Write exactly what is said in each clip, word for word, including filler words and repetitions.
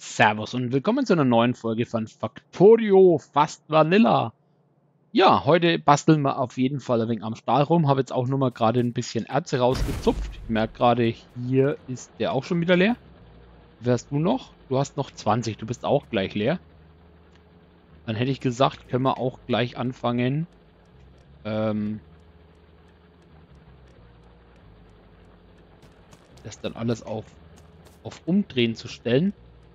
Servus und willkommen zu einer neuen Folge von Factorio Fast Vanilla. Ja, heute basteln wir auf jeden Fall ein wenig am Stahl rum. Habe jetzt auch nur mal gerade ein bisschen Erze rausgezupft. Ich merke gerade, hier ist der auch schon wieder leer. Wer hast du noch? Du hast noch zwanzig, du bist auch gleich leer. Dann hätte ich gesagt, können wir auch gleich anfangen. Ähm, das dann alles auf, auf Umdrehen zu stellen.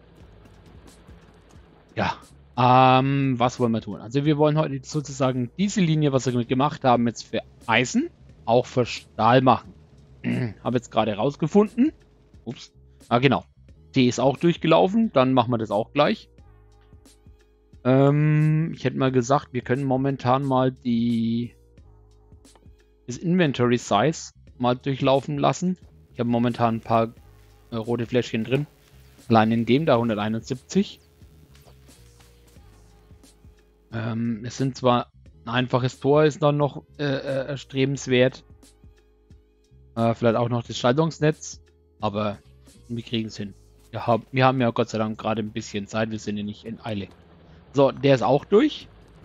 Ja, ähm, was wollen wir tun? Also wir wollen heute sozusagen diese Linie, was wir gemacht haben, jetzt für Eisen, auch für Stahl machen. Habe jetzt gerade rausgefunden. Ups. Ah, genau. Die ist auch durchgelaufen. Dann machen wir das auch gleich. Ähm, ich hätte mal gesagt, wir können momentan mal die das Inventory Size mal durchlaufen lassen. Ich habe momentan ein paar äh, rote Fläschchen drin. Allein in dem da hunderteinundsiebzig. Ähm, es sind zwar ein einfaches Tor ist dann noch äh, äh, erstrebenswert. Äh, vielleicht auch noch das Schaltungsnetz. Aber wir kriegen es hin. Wir haben, wir haben ja Gott sei Dank gerade ein bisschen Zeit. Wir sind ja nicht in Eile. So, der ist auch durch.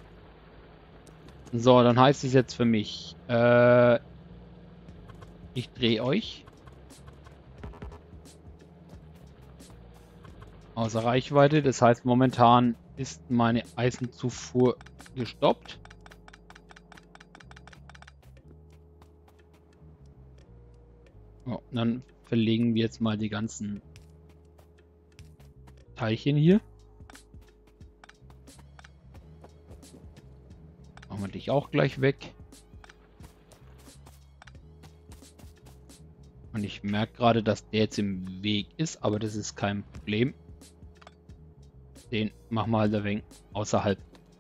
So, dann heißt es jetzt für mich, äh, ich drehe euch außer Reichweite. Das heißt, momentan ist meine Eisenzufuhr gestoppt. Oh, dann verlegen wir jetzt mal die ganzen Teilchen hier. Machen wir dich auch gleich weg. Und ich merke gerade, dass der jetzt im Weg ist, aber das ist kein Problem. Den machen wir halt ein wenig außerhalb.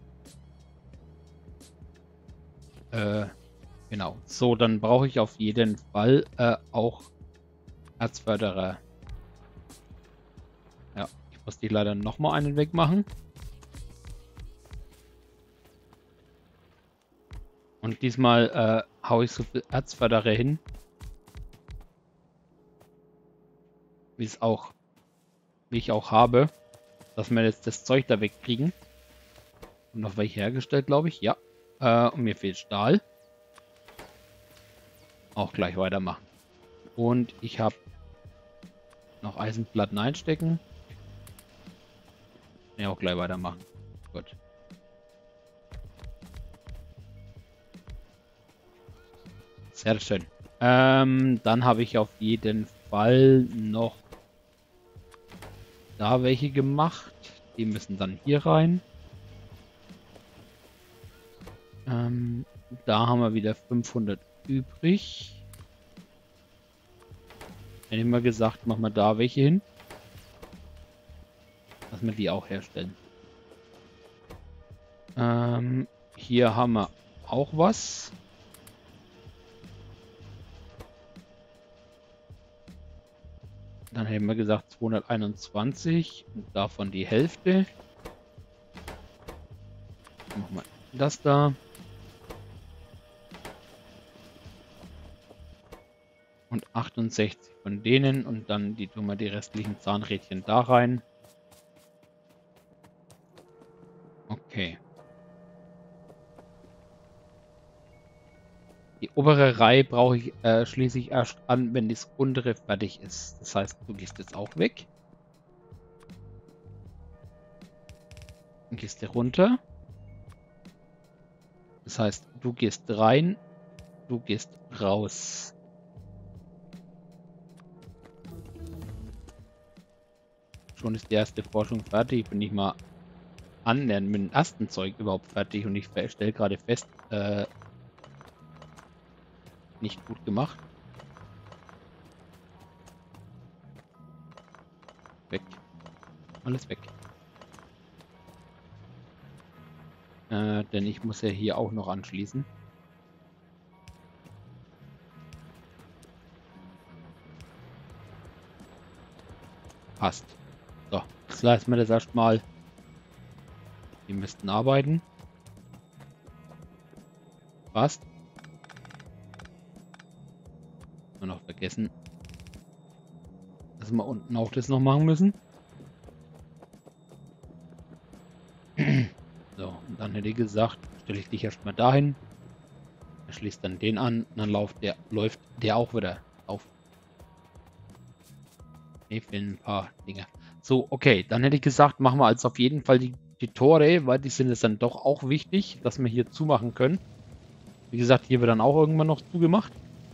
Äh, genau. So, dann brauche ich auf jeden Fall äh, auch Erzförderer. Ja, ich muss die leider nochmal einen wegmachen. Und diesmal äh, haue ich so viel Erzförderer hin, wie es auch, wie ich auch habe, dass wir jetzt das Zeug da wegkriegen. Und noch welche hergestellt, glaube ich. Ja. Äh, und mir fehlt Stahl. Auch gleich weitermachen. Und ich habe noch Eisenplatten einstecken. Ja, auch gleich weitermachen. Gut. Sehr schön. Ähm, dann habe ich auf jeden Fall noch da welche gemacht. Die müssen dann hier rein. Ähm, da haben wir wieder fünfhundert übrig. Hätte ich mal gesagt, machen wir da welche hin. Dass wir die auch herstellen. Ähm, hier haben wir auch was. Dann hätten wir gesagt zweihunderteinundzwanzig und davon die Hälfte. Dann machen wir das da. Und achtundsechzig von denen und dann die tun wir die restlichen Zahnrädchen da rein. Okay. Die obere Reihe brauche ich äh, schließe ich erst an, wenn das untere fertig ist. Das heißt, du gehst jetzt auch weg. Dann gehst du runter. Das heißt, du gehst rein, du gehst raus. Schon ist die erste Forschung fertig. Ich bin nicht mal annähernd mit dem ersten Zeug überhaupt fertig und ich stelle gerade fest, äh, nicht gut gemacht. Weg. Alles weg. Äh, denn ich muss ja hier auch noch anschließen. Passt. So, jetzt lassen wir das erstmal. Die müssten arbeiten. Passt. Nur noch vergessen, dass wir unten auch das noch machen müssen. Dann hätte ich gesagt, stelle ich dich erstmal dahin. Er schließt dann den an. Und dann läuft der, läuft der auch wieder auf. Ne, fehlen ein paar Dinge. So, okay. Dann hätte ich gesagt, machen wir also auf jeden Fall die, die Tore, weil die sind es dann doch auch wichtig, dass wir hier zumachen können. Wie gesagt, hier wird dann auch irgendwann noch zugemacht.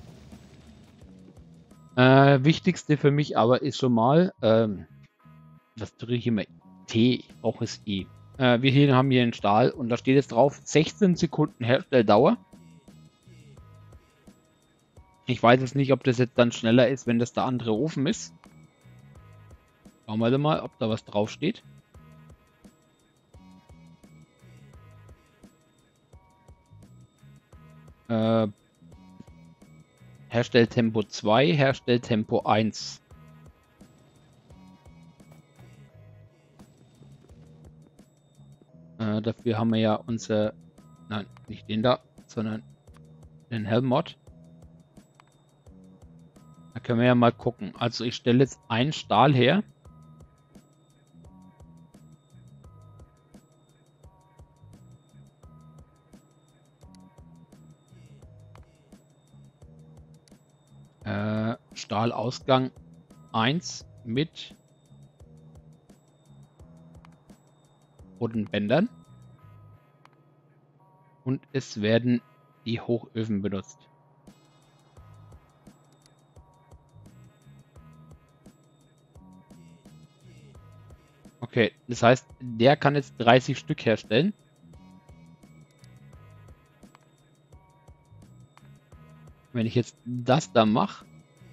Äh, wichtigste für mich aber ist schon mal, ähm, was drücke ich immer? T, ich brauche es E. Äh, wir hier haben hier einen Stahl und da steht jetzt drauf sechzehn Sekunden Herstelldauer. Ich weiß jetzt nicht, ob das jetzt dann schneller ist, wenn das der andere Ofen ist. Schauen wir mal, ob da was drauf steht. Äh, Herstelltempo zwei, Herstelltempo eins. Äh, dafür haben wir ja unser, nein, nicht den da, sondern den Helm-Mod. Da können wir ja mal gucken. Also ich stelle jetzt einen Stahl her. Äh, Stahlausgang eins mit roten Bändern. Und es werden die Hochöfen benutzt. Okay, das heißt, der kann jetzt dreißig Stück herstellen. Wenn ich jetzt das da mache,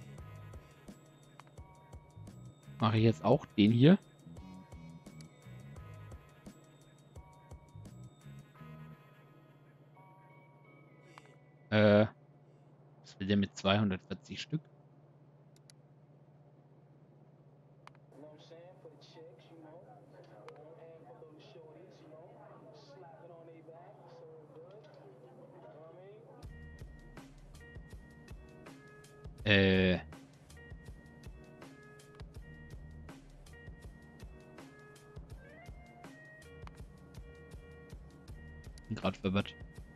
mache ich jetzt auch den hier. Äh, was will der mit zweihundertvierzig Stück? Äh. Bin gerade verwirrt.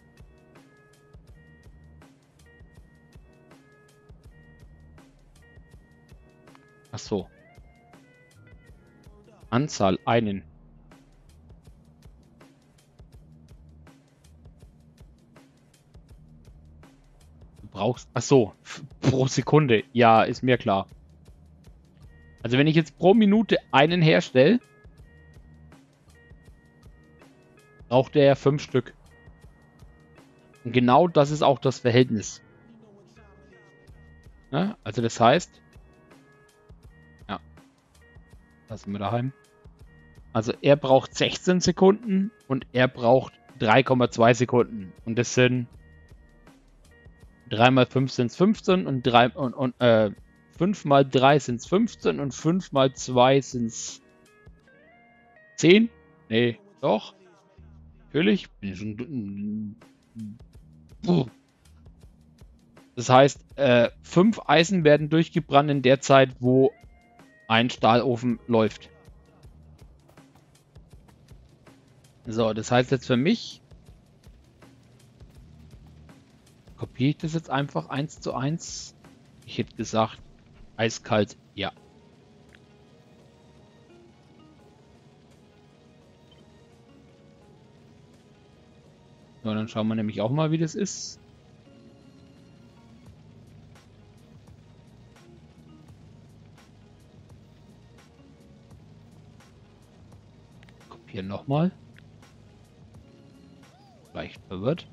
Ach so. Anzahl einen. Du brauchst. Ach so. Pro Sekunde. Ja, ist mir klar. Also wenn ich jetzt pro Minute einen herstelle, braucht er ja fünf Stück. Und genau das ist auch das Verhältnis. Ja, also das heißt, ja, lassen wir daheim. Also er braucht sechzehn Sekunden und er braucht drei Komma zwei Sekunden. Und das sind drei mal fünf sind es fünfzehn und, drei, und, und äh, fünf mal drei sind es fünfzehn und fünf mal zwei sind es zehn. Nee, doch. Natürlich. Bin ich schon. Das heißt, äh, fünf Eisen werden durchgebrannt in der Zeit, wo ein Stahlofen läuft. So, das heißt jetzt für mich, kopiere ich das jetzt einfach eins zu eins. Ich hätte gesagt, eiskalt, ja. So, dann schauen wir nämlich auch mal, wie das ist. Kopieren nochmal. Leicht verwirrt.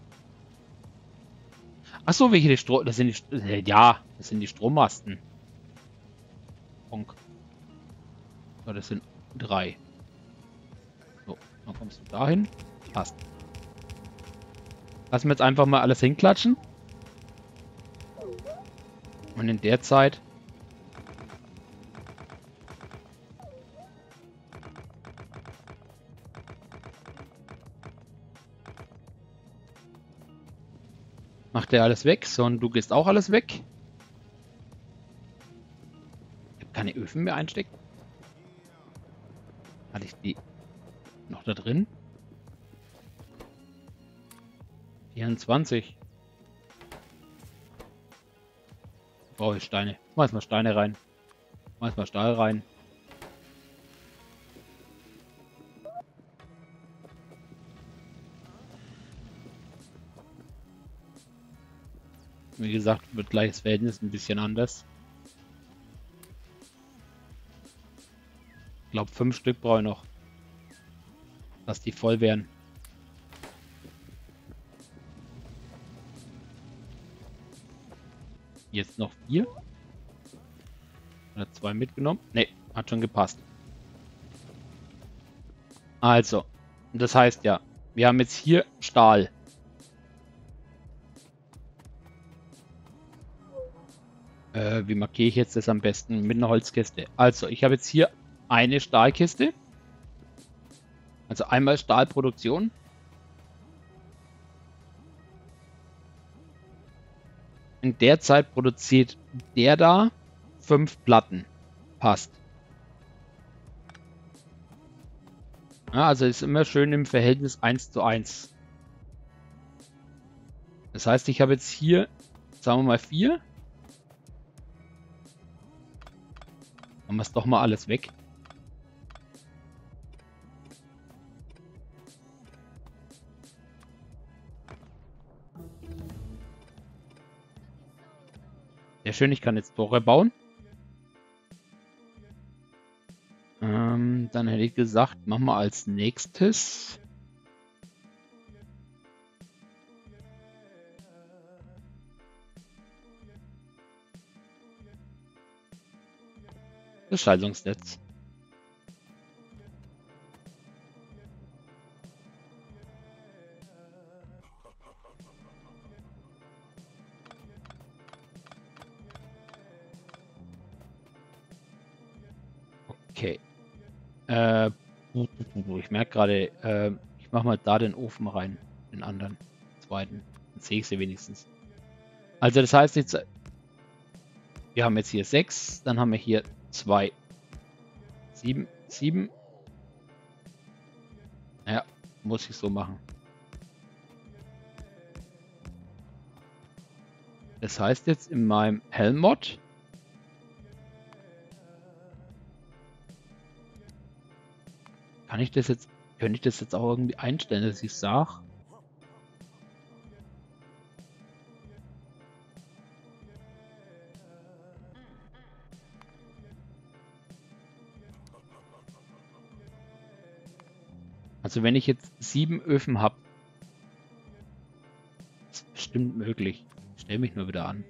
Achso, welche die Strom... Das sind die... Ja, das sind die Strommasten. Bonk. So, das sind drei. So, dann kommst du dahin. Passt. Lassen wir jetzt einfach mal alles hinklatschen. Und in der Zeit... macht er alles weg. So, und du gehst auch alles weg. Ich habe keine Öfen mehr einstecken. Hatte ich die noch da drin? vierundzwanzig. Brauche ich Steine. Schmeiß mal Steine rein. Schmeiß mal Stahl rein. Wie gesagt, wird gleich das Verhältnis ein bisschen anders. Ich glaube, fünf Stück brauche ich noch. Dass die voll wären. Jetzt noch vier. Oder zwei mitgenommen. Ne, hat schon gepasst. Also, das heißt ja, wir haben jetzt hier Stahl. Äh, wie markiere ich jetzt das am besten? Mit einer Holzkiste. Also, ich habe jetzt hier eine Stahlkiste. Also einmal Stahlproduktion. In der Zeit produziert der da fünf Platten. Passt. Ja, also ist immer schön im Verhältnis eins zu eins. Das heißt, ich habe jetzt hier, sagen wir mal vier. Machen wir es doch mal alles weg. Sehr schön, ich kann jetzt Tore bauen. Ähm, dann hätte ich gesagt, machen wir als nächstes das Schaltungsnetz. Okay. Äh, ich merke gerade, äh, ich mache mal da den Ofen rein, den anderen, zweiten. Dann sehe ich sie wenigstens. Also das heißt jetzt, wir haben jetzt hier sechs, dann haben wir hier zwei, sieben, sieben. Ja, muss ich so machen. Das heißt jetzt in meinem Helm-Mod kann ich das jetzt, könnte ich das jetzt auch irgendwie einstellen, dass ich sage, also wenn ich jetzt sieben Öfen habe, ist bestimmt möglich. Ich stelle mich nur wieder an.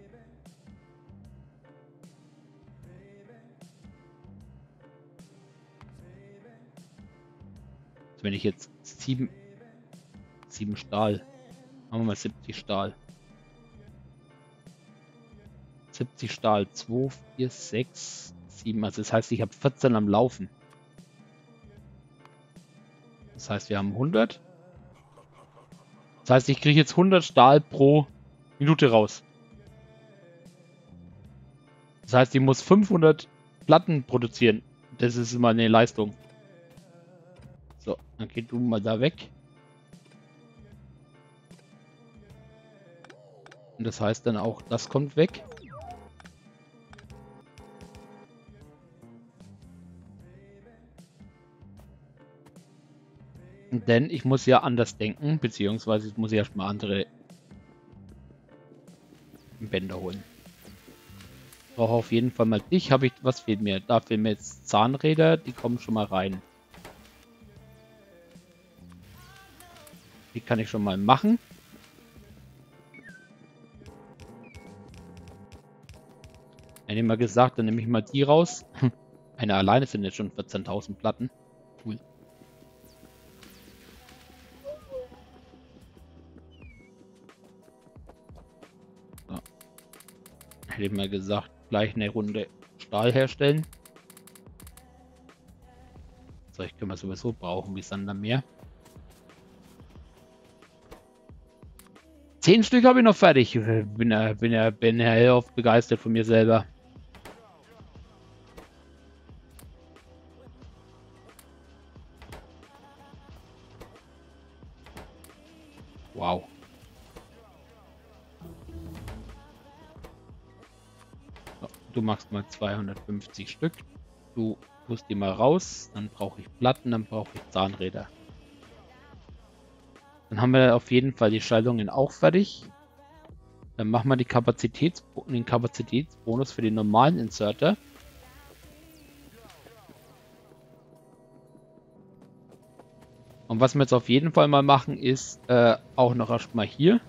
Also wenn ich jetzt sieben, sieben Stahl, machen wir mal siebzig Stahl. siebzig Stahl, zwei, vier, sechs, sieben, also das heißt, ich habe vierzehn am Laufen. Das heißt, wir haben hundert. Das heißt, ich kriege jetzt hundert Stahl pro Minute raus. Das heißt, ich muss fünfhundert Platten produzieren. Das ist immer eine Leistung. So, dann geh du mal da weg. Und das heißt dann auch, das kommt weg. Denn ich muss ja anders denken, beziehungsweise ich muss ja erstmal andere Bänder holen. Ich brauche auf jeden Fall mal dich. Habe ich, was fehlt mir? Da fehlen mir jetzt Zahnräder, die kommen schon mal rein. Die kann ich schon mal machen. Hätte ich mal gesagt, dann nehme ich mal die raus. Eine alleine sind jetzt schon vierzehntausend Platten. Cool. So. Hätte ich mal gesagt, gleich eine Runde Stahl herstellen. So, ich können wir sowieso brauchen, wie Sand am Meer. Zehn Stück habe ich noch fertig. Ich bin ja, bin ja, bin ja hellauf begeistert von mir selber. Wow. Du machst mal zweihundertfünfzig Stück. Du tust die mal raus. Dann brauche ich Platten, dann brauche ich Zahnräder. Dann haben wir auf jeden Fall die Schaltungen auch fertig. Dann machen wir die Kapazitäts den Kapazitätsbonus für den normalen Inserter. Und was wir jetzt auf jeden Fall mal machen, ist äh, auch noch erstmal hier.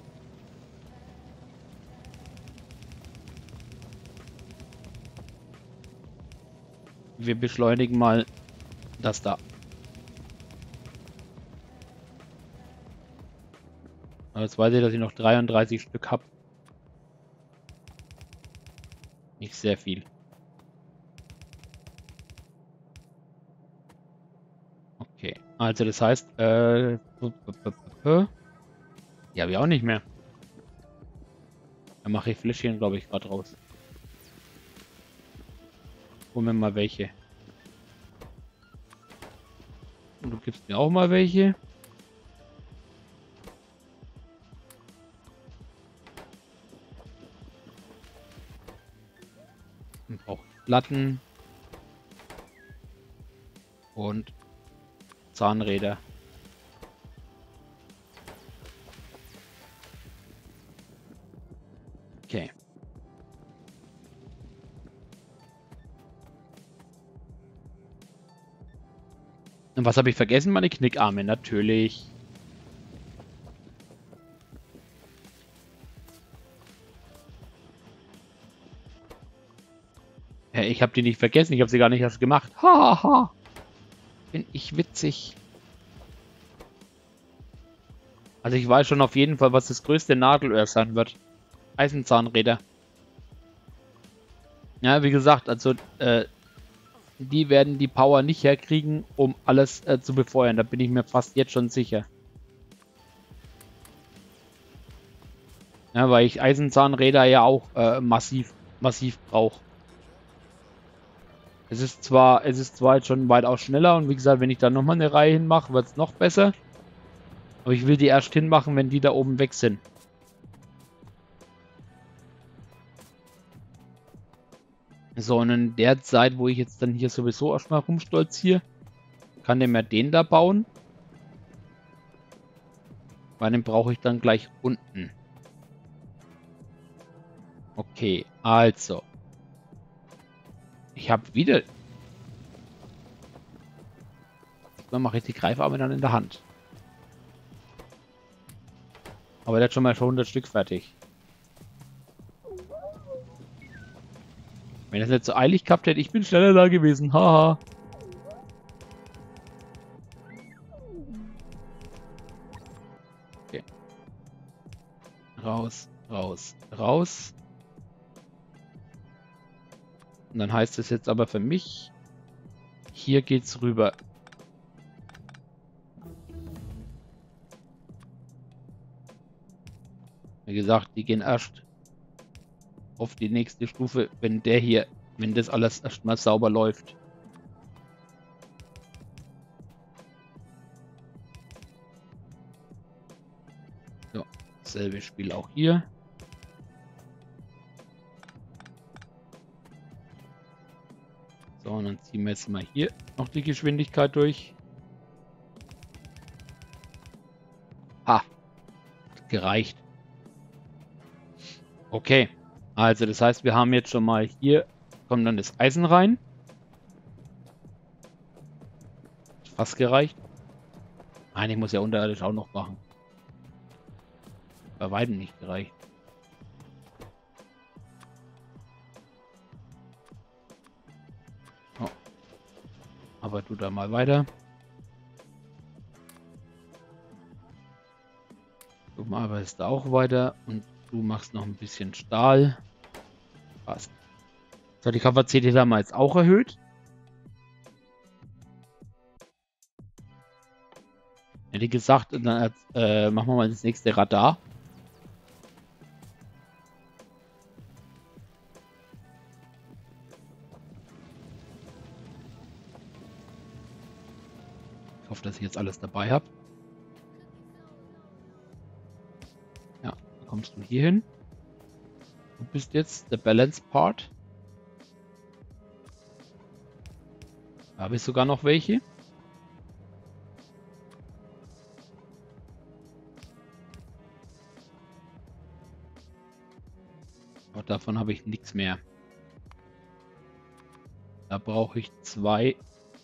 Wir beschleunigen mal das da. Aber jetzt weiß ich, dass ich noch dreiunddreißig Stück habe. Nicht sehr viel. Okay, also das heißt, äh, ja, wir auch nicht mehr. Dann mache ich Fläschchen, glaube ich, gerade raus. Holen wir mal welche. Und du gibst mir auch mal welche. Man braucht Platten. Und Zahnräder. Okay. Und was habe ich vergessen? Meine Knickarme, natürlich. Ja, ich habe die nicht vergessen, ich habe sie gar nicht erst gemacht. Hahaha. Ha, ha. Bin ich witzig. Also ich weiß schon auf jeden Fall, was das größte Nadelöhr sein wird. Eisenzahnräder. Ja, wie gesagt, also äh, die werden die Power nicht herkriegen, um alles äh, zu befeuern. Da bin ich mir fast jetzt schon sicher. Ja, weil ich Eisenzahnräder ja auch äh, massiv, massiv brauche. Es ist zwar, es ist zwar jetzt schon weitaus schneller und wie gesagt, wenn ich da nochmal eine Reihe hinmache, wird es noch besser. Aber ich will die erst hinmachen, wenn die da oben weg sind. So, und in der Zeit, wo ich jetzt dann hier sowieso erstmal rumstolziere, kann der mir den da bauen. Weil den brauche ich dann gleich unten. Okay, also. Ich habe wieder... Dann mache ich die Greifarme dann in der Hand. Aber der hat schon mal schon hundert Stück fertig. Wenn das nicht so eilig gehabt hätte, ich bin schneller da gewesen. Haha. Okay. Raus, raus, raus. Und dann heißt es jetzt aber für mich, hier geht's rüber. Wie gesagt, die gehen erst auf die nächste Stufe, wenn der hier, wenn das alles erstmal sauber läuft. So, selbe Spiel auch hier. So, und dann ziehen wir jetzt mal hier noch die Geschwindigkeit durch. Ha, hat gereicht. Okay, also das heißt, wir haben jetzt schon mal hier, kommt dann das Eisen rein. Fast gereicht. Nein, ich muss ja unterirdisch auch noch machen. Bei weitem nicht gereicht. Oh. Aber du da mal weiter. Du arbeitest da auch weiter und du machst noch ein bisschen Stahl. Passt. So, die Kapazität haben wir jetzt auch erhöht. Hätte ich gesagt, dann äh, machen wir mal das nächste Radar. Ich hoffe, dass ich jetzt alles dabei habe. Ja, dann kommst du hier hin. Du bist jetzt der Balance Part. Da habe ich sogar noch welche. Aber davon habe ich nichts mehr. Da brauche ich zwei.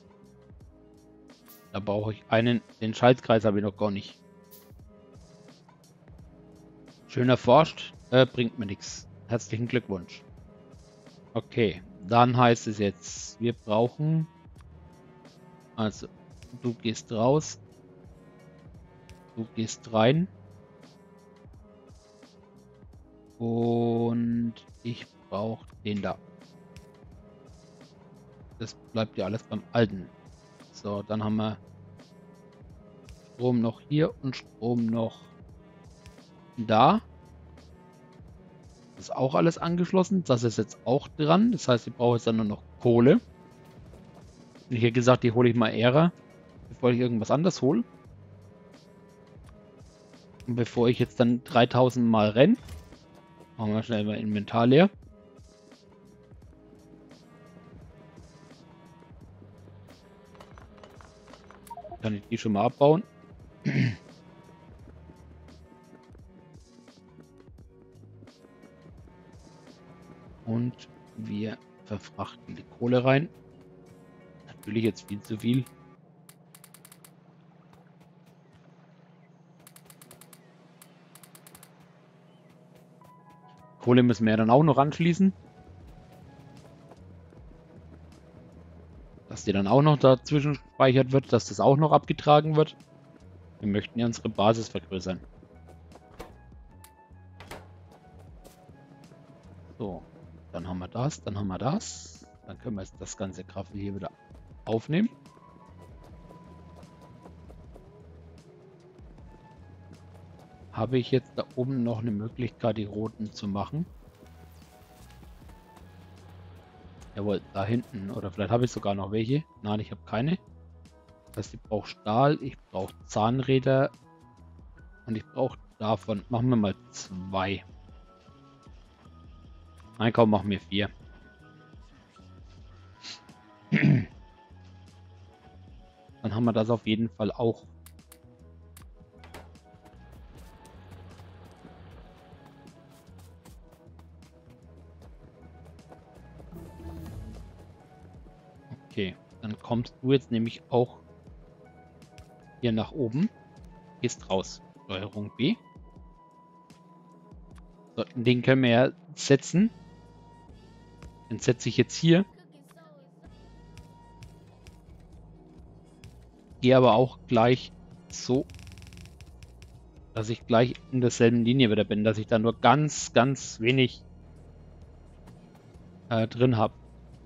Da brauche ich einen. Den Schaltkreis habe ich noch gar nicht. Schön erforscht. Äh, bringt mir nichts. Herzlichen Glückwunsch. Okay, dann heißt es jetzt, wir brauchen... Also, du gehst raus. Du gehst rein. Und ich brauche den da. Das bleibt ja alles beim Alten. So, dann haben wir Strom noch hier und Strom noch da. Das ist auch alles angeschlossen. Das ist jetzt auch dran. Das heißt, ich brauche jetzt dann nur noch Kohle. Und hier gesagt, die hole ich mal Ära, bevor ich irgendwas anderes hole. Und bevor ich jetzt dann dreitausend Mal renne, machen wir schnell mal Inventar leer. Kann ich die schon mal abbauen. Und wir verfrachten die Kohle rein. Natürlich jetzt viel zu viel. Kohle müssen wir ja dann auch noch anschließen. Dass die dann auch noch dazwischen gespeichert wird, dass das auch noch abgetragen wird. Wir möchten ja unsere Basis vergrößern. So, dann haben wir das, dann haben wir das. Dann können wir jetzt das ganze Graffel hier wieder aufnehmen. Habe ich jetzt da oben noch eine Möglichkeit, die roten zu machen? Jawohl, da hinten. Oder vielleicht habe ich sogar noch welche. Nein, ich habe keine. Das heißt, ich brauche Stahl, ich brauche Zahnräder und ich brauche davon, machen wir mal zwei. Nein, komm, machen wir vier. Dann haben wir das auf jeden Fall auch. Okay, dann kommst du jetzt nämlich auch hier nach oben. Gehst raus. Steuerung B. So, den können wir ja setzen. Den setze ich jetzt hier. Gehe aber auch gleich so, dass ich gleich in derselben Linie wieder bin, dass ich da nur ganz, ganz wenig äh, drin habe.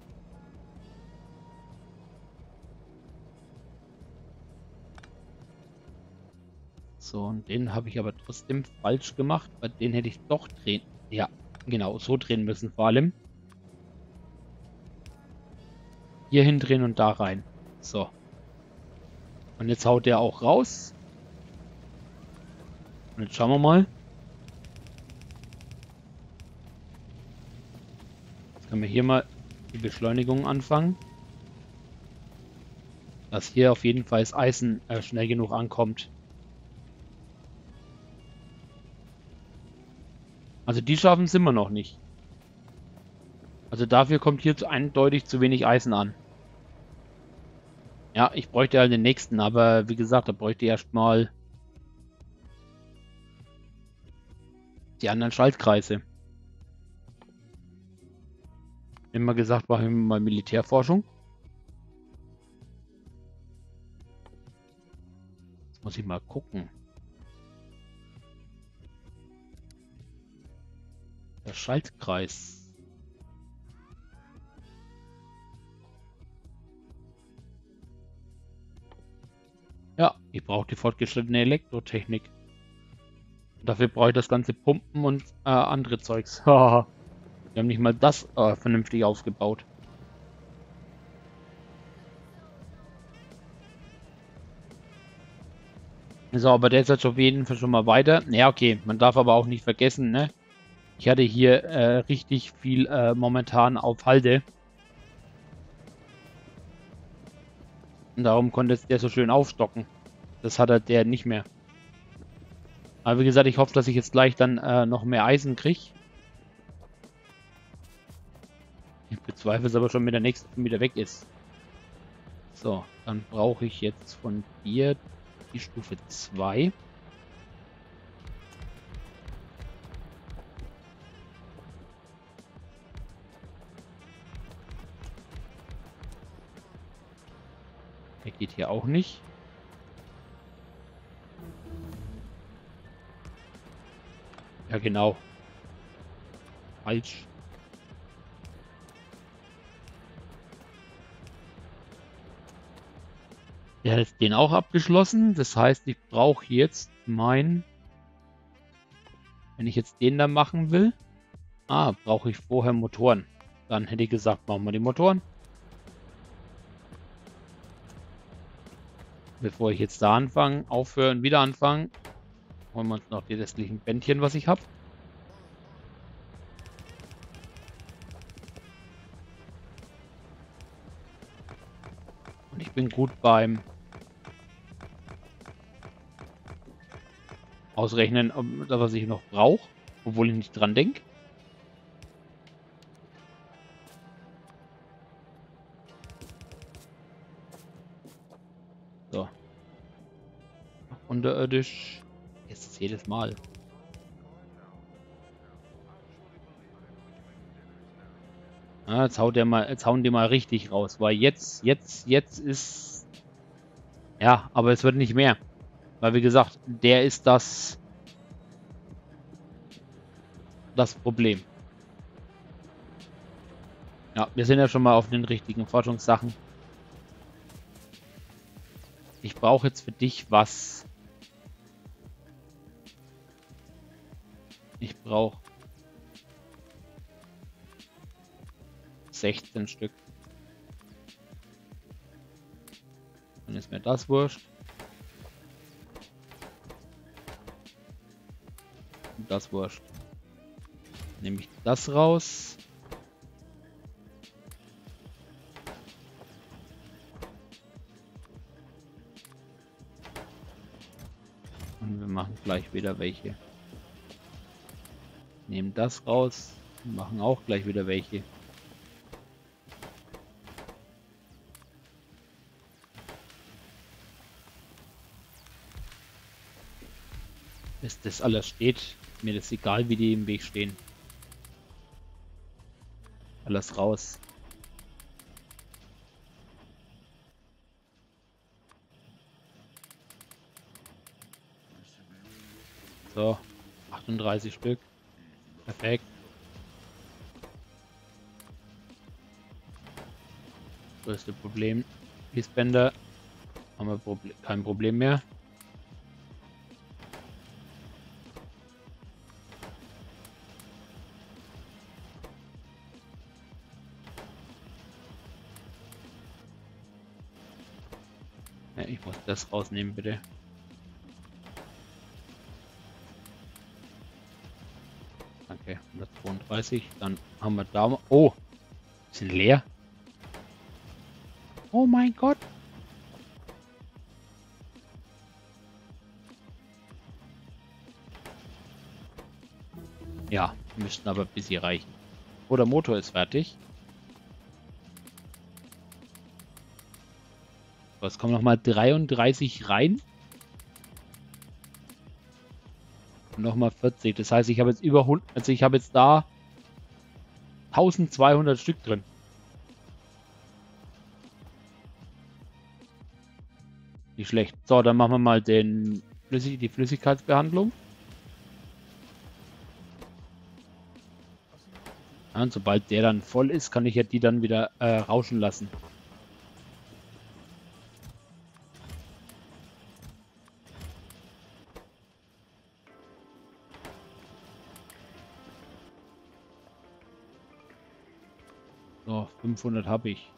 So, und den habe ich aber trotzdem falsch gemacht, weil den hätte ich doch drehen. Ja, genau, so drehen müssen vor allem. Hier hindrehen und da rein. So. Und jetzt haut der auch raus. Und jetzt schauen wir mal. Jetzt können wir hier mal die Beschleunigung anfangen. Dass hier auf jeden Fall das Eisen äh, schnell genug ankommt. Also die schaffen es immer noch nicht. Also dafür kommt hier eindeutig zu wenig Eisen an. Ja, ich bräuchte halt den nächsten, aber wie gesagt, da bräuchte ich erstmal die anderen Schaltkreise. Immer gesagt, machen wir mal Militärforschung. Jetzt muss ich mal gucken. Der Schaltkreis. Ja, ich brauche die fortgeschrittene Elektrotechnik. Dafür brauche ich das ganze Pumpen und äh, andere Zeugs. Wir haben nicht mal das äh, vernünftig aufgebaut. So, aber der ist jetzt auf jeden Fall schon mal weiter. Ja, okay, man darf aber auch nicht vergessen, ne? Ich hatte hier äh, richtig viel äh, momentan auf Halde. Und darum konnte es der so schön aufstocken. Das hat er der nicht mehr. Aber wie gesagt, ich hoffe, dass ich jetzt gleich dann äh, noch mehr Eisen kriege. Ich bezweifle es aber schon, wenn der nächste wieder weg ist. So, dann brauche ich jetzt von dir die Stufe zwei. Der geht hier auch nicht. Ja, genau. Falsch. Der hat jetzt den auch abgeschlossen. Das heißt, ich brauche jetzt mein... Wenn ich jetzt den da machen will... Ah, brauche ich vorher Motoren. Dann hätte ich gesagt, machen wir die Motoren. Bevor ich jetzt da anfange, aufhören, wieder anfangen, holen wir uns noch die restlichen Bändchen, was ich habe. Und ich bin gut beim Ausrechnen, was ich noch brauche, obwohl ich nicht dran denke. So. Unterirdisch. Jetzt ist jedes Mal. Ja, jetzt haut der mal, jetzt hauen die mal richtig raus, weil jetzt, jetzt, jetzt ist... Ja, aber es wird nicht mehr. Weil wie gesagt, der ist das... das Problem. Ja, wir sind ja schon mal auf den richtigen Forschungssachen. Ich brauche jetzt für dich was. Ich brauche sechzehn Stück. Dann ist mir das wurscht. Und das wurscht. Nehme ich das raus. Und wir machen gleich wieder welche. Nehmen das raus. Und machen auch gleich wieder welche. Bis das alles steht, mir ist egal, wie die im Weg stehen. Alles raus. So, achtunddreißig Stück. Perfekt. Größte Problem. Fließbänder. Haben wir Proble- kein Problem mehr. Ja, ich muss das rausnehmen, bitte. Danke, hundertzweiunddreißig. Dann haben wir da... Oh! Sind leer. Oh mein Gott! Ja, müssten aber bis hier reichen. Oh, der Motor ist fertig. So, jetzt kommen noch mal dreiunddreißig rein. Und noch mal vierzig. Das heißt, ich habe jetzt über hundert, also ich habe jetzt da eintausendzweihundert Stück drin. Nicht schlecht. So, dann machen wir mal den Flüssig, die Flüssigkeitsbehandlung. Ja, und sobald der dann voll ist, kann ich ja die dann wieder äh, rauschen lassen. So, fünfhundert habe ich.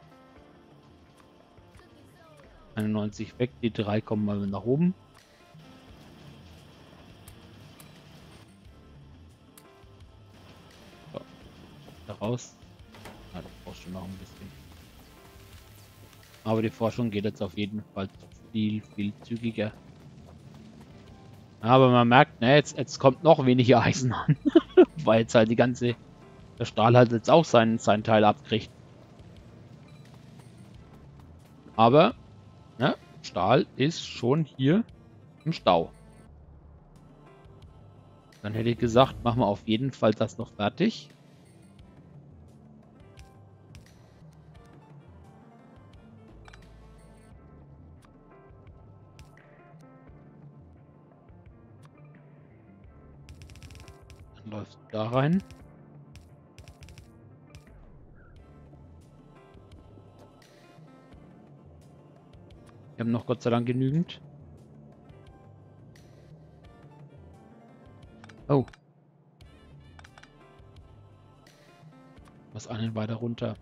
einundneunzig weg, die drei kommen mal nach oben. So, da raus. Ah, das brauchst du noch ein bisschen. Aber die Forschung geht jetzt auf jeden Fall viel, viel zügiger. Aber man merkt, ne, jetzt, jetzt kommt noch weniger Eisen an. Weil jetzt halt die ganze, der Stahl halt jetzt auch seinen, seinen Teil abkriegt. Aber, ne, Stahl ist schon hier im Stau. Dann hätte ich gesagt, machen wir auf jeden Fall das noch fertig. Dann läuft da rein. Wir haben noch Gott sei Dank genügend. Oh. Was einen weiter runter.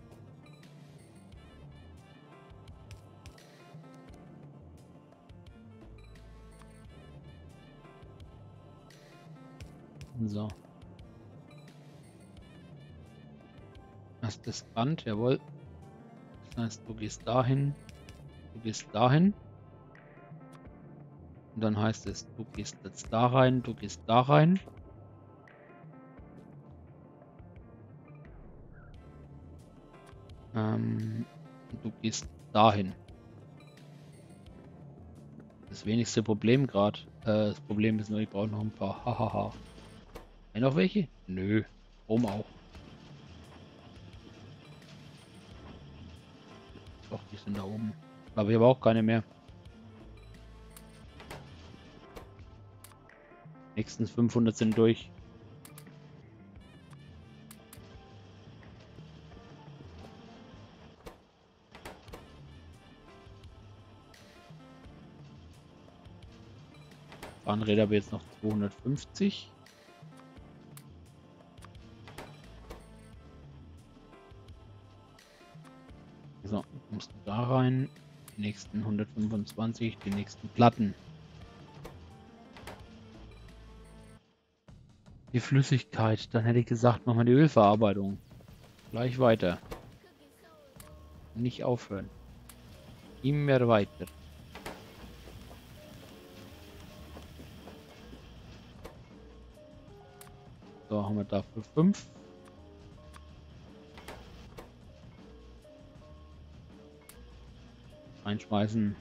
So. Erstes Band, jawohl. Das heißt, du gehst dahin. Du gehst dahin. Und dann heißt es, du gehst jetzt da rein, du gehst da rein. Ähm, du gehst dahin. Das wenigste Problem gerade. Äh, das Problem ist nur, ich brauche noch ein paar. Hahaha. Haben noch welche? Nö. Oben auch. Doch, die sind da oben. Aber ich habe auch keine mehr. Nächstens fünfhundert sind durch. Bahnräder habe jetzt noch zweihundertfünfzig. So, kommst du da rein. Die nächsten hundertfünfundzwanzig, die nächsten Platten. Die Flüssigkeit, dann hätte ich gesagt, machen wir die Ölverarbeitung. Gleich weiter. Nicht aufhören. Immer weiter. So, haben wir dafür fünf. Einschmeißen.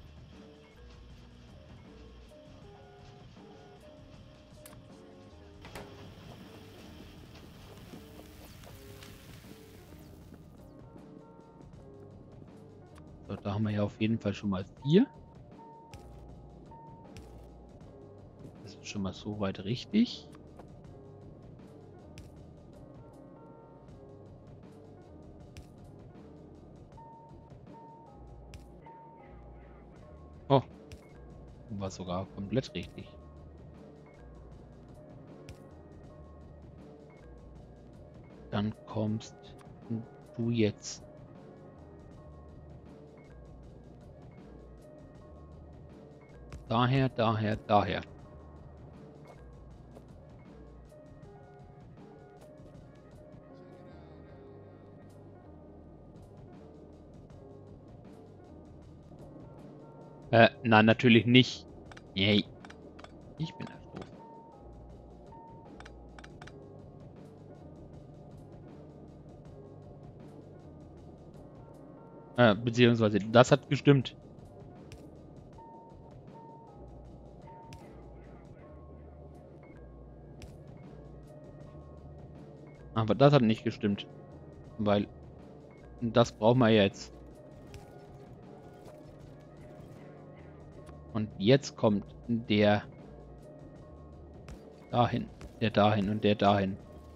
So, da haben wir ja auf jeden Fall schon mal vier. Das ist schon mal so weit richtig. Oh, war sogar komplett richtig. Dann kommst du jetzt. Daher, daher, daher. Äh, nein, natürlich nicht. Yay. Ich bin erst doof. Äh, beziehungsweise, das hat gestimmt. Aber das hat nicht gestimmt. Weil das brauchen wir jetzt. Und jetzt kommt der dahin, der dahin und der dahin.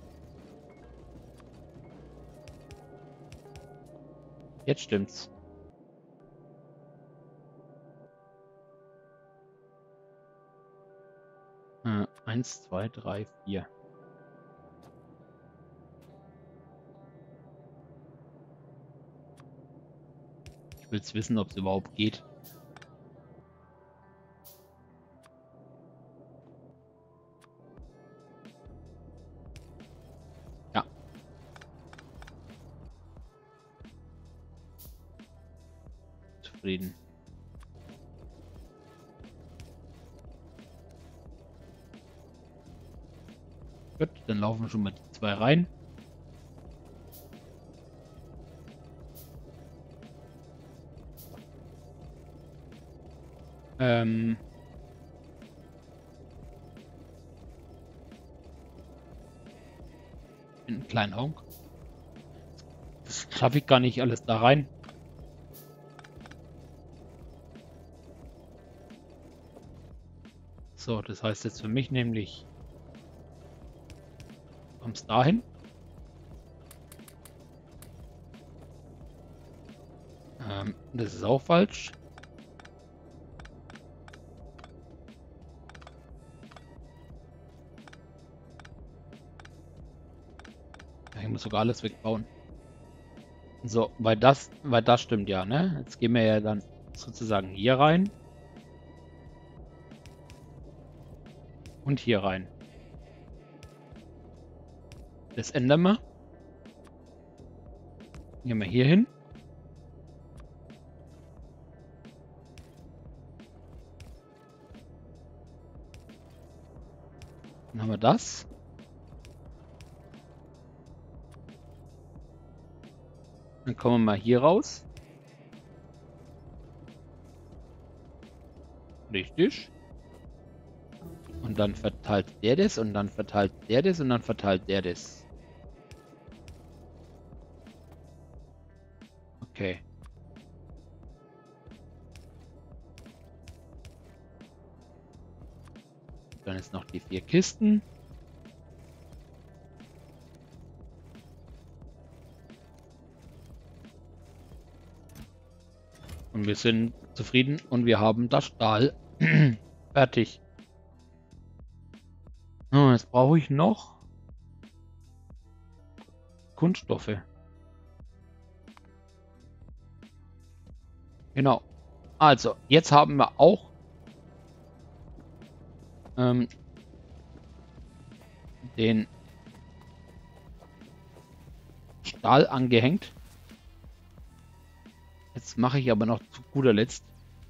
Jetzt stimmt's. Äh, eins, zwei, drei, vier. Ich will's wissen, ob es überhaupt geht. Ja. zufrieden. Gut, dann laufen schon mal die zwei rein. Ähm... einen kleinen Honk. Das schaffe ich gar nicht alles da rein. So, das heißt jetzt für mich nämlich, kommst dahin. Ähm, das ist auch falsch. Ich muss sogar alles wegbauen. So, weil das, weil das stimmt ja, ne? Jetzt gehen wir ja dann sozusagen hier rein. Und hier rein. Das ändern wir. Gehen wir hier hin. Dann haben wir das. Dann kommen wir mal hier raus. Richtig. Und dann verteilt der das und dann verteilt der das und dann verteilt der das. Okay. Dann ist noch die vier Kisten. Und wir sind zufrieden und wir haben das Stahl fertig. So, jetzt brauche ich noch Kunststoffe. Genau. Also, jetzt haben wir auch ähm, den Stahl angehängt. Jetzt mache ich aber noch zu guter Letzt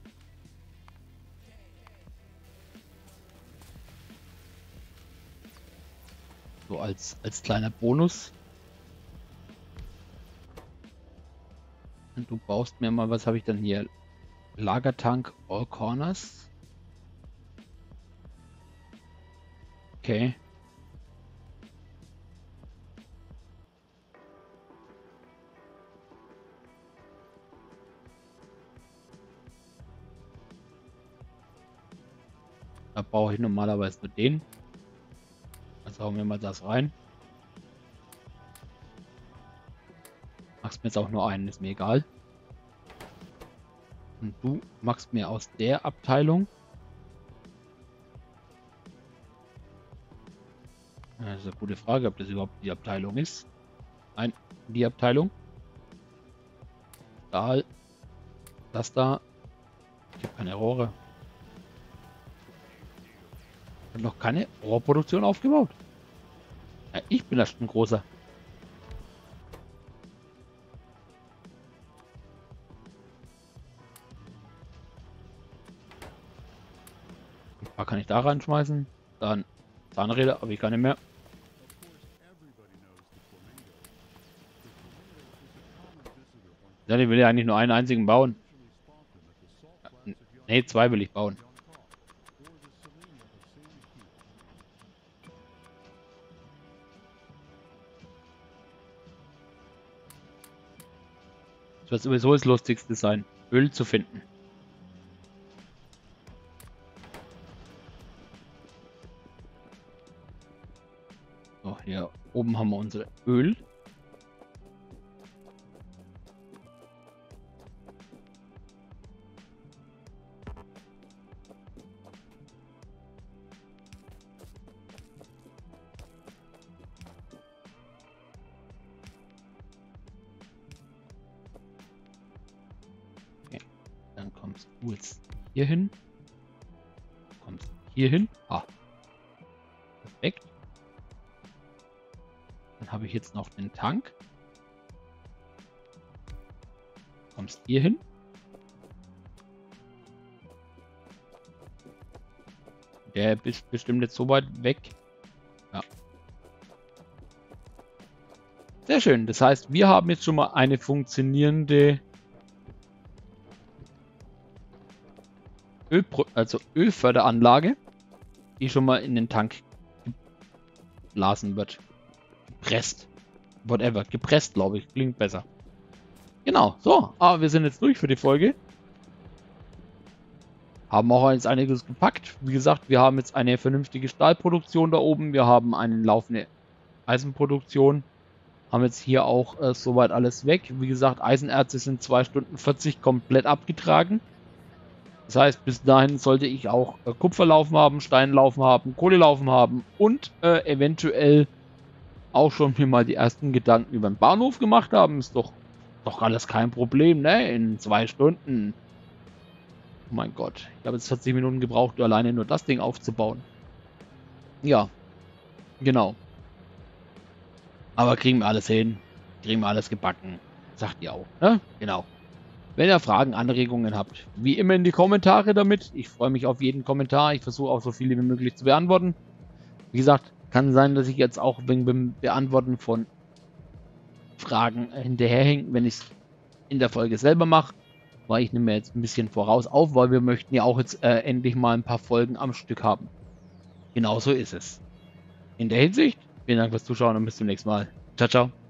so als, als kleiner Bonus. Und du baust mir mal, was habe ich dann hier? Lagertank All Corners. Okay. Da brauche ich normalerweise nur den. Also hauen wir mal das rein. Machst mir jetzt auch nur einen, ist mir egal. Und du machst mir aus der Abteilung. Das ist eine gute Frage, ob das überhaupt die Abteilung ist. Nein, die Abteilung. Stahl. Das da. Ich habe keine Rohre. Ich habe noch keine Rohrproduktion aufgebaut. Ja, ich bin erst ein großer. Ein paar kann ich da reinschmeißen. Dann Zahnräder, aber ich kann nicht mehr. Ja, ich will ja eigentlich nur einen einzigen bauen. Ne, zwei will ich bauen. Das wird sowieso das Lustigste sein, Öl zu finden. So, hier oben haben wir unsere Öl. Dann kommst du jetzt hier hin. Kommst hier hin. Ah. Perfekt. Dann habe ich jetzt noch den Tank. Kommst hier hin. Der ist bestimmt nicht so weit weg. Ja. Sehr schön. Das heißt, wir haben jetzt schon mal eine funktionierende Ölpro also Ölförderanlage, die schon mal in den Tank geblasen wird. Gepresst. Whatever. Gepresst, glaube ich. Klingt besser. Genau. So. Aber wir sind jetzt durch für die Folge. Haben auch jetzt einiges gepackt. Wie gesagt, wir haben jetzt eine vernünftige Stahlproduktion da oben. Wir haben eine laufende Eisenproduktion. Haben jetzt hier auch äh, soweit alles weg. Wie gesagt, Eisenerze sind zwei Stunden vierzig komplett abgetragen. Das heißt, bis dahin sollte ich auch äh, Kupfer laufen haben, Stein laufen haben, Kohle laufen haben und äh, eventuell auch schon mir mal die ersten Gedanken über den Bahnhof gemacht haben. Ist doch, doch alles kein Problem, ne? In zwei Stunden. Oh mein Gott, ich habe jetzt vierzig Minuten gebraucht, alleine nur das Ding aufzubauen. Ja, genau. Aber kriegen wir alles hin, kriegen wir alles gebacken, sagt ihr auch, ne? Genau. Wenn ihr Fragen, Anregungen habt, wie immer in die Kommentare damit. Ich freue mich auf jeden Kommentar. Ich versuche auch so viele wie möglich zu beantworten. Wie gesagt, kann sein, dass ich jetzt auch wegen dem Beantworten von Fragen hinterherhänge, wenn ich es in der Folge selber mache. Weil ich nehme mir jetzt ein bisschen voraus auf, weil wir möchten ja auch jetzt äh, endlich mal ein paar Folgen am Stück haben. Genauso ist es. In der Hinsicht, vielen Dank fürs Zuschauen und bis zum nächsten Mal. Ciao, ciao.